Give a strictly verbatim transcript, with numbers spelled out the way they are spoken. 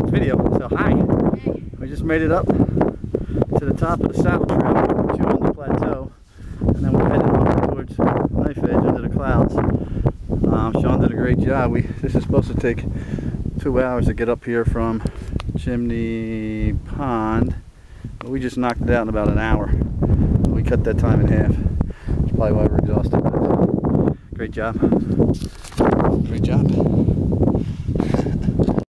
video. So hi. We just made it up to the top of the saddle trail, Chewanda Plateau, and then we're heading up towards Knife Edge under the clouds. Um, Sean did a great job. We this is supposed to take two hours to get up here from Chimney Pond, but we just knocked it out in about an hour. We cut that time in half. That's probably why we're exhausted. Great job. Great job.